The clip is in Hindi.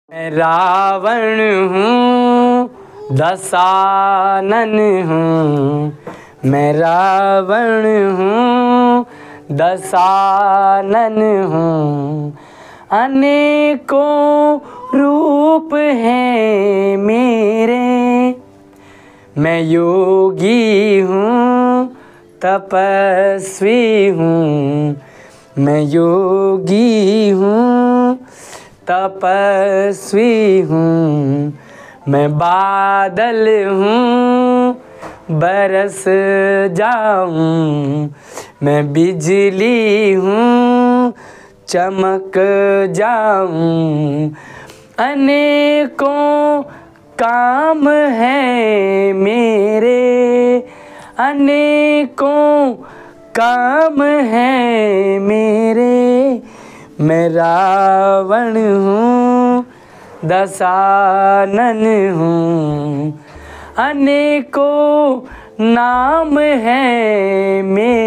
मैं रावण हूँ दशानन हूँ, मैं रावण हूँ दशानन हूँ। अनेकों रूप हैं मेरे, मैं योगी हूँ तपस्वी हूँ, मैं योगी हूँ तपस्वी हूँ। मैं बादल हूँ बरस जाऊँ, मैं बिजली हूँ चमक जाऊँ। अनेकों काम हैं मेरे, अनेकों काम हैं मेरे। मैं रावण हूँ दशानन हूँ, अनेकों नाम हैं मेरे।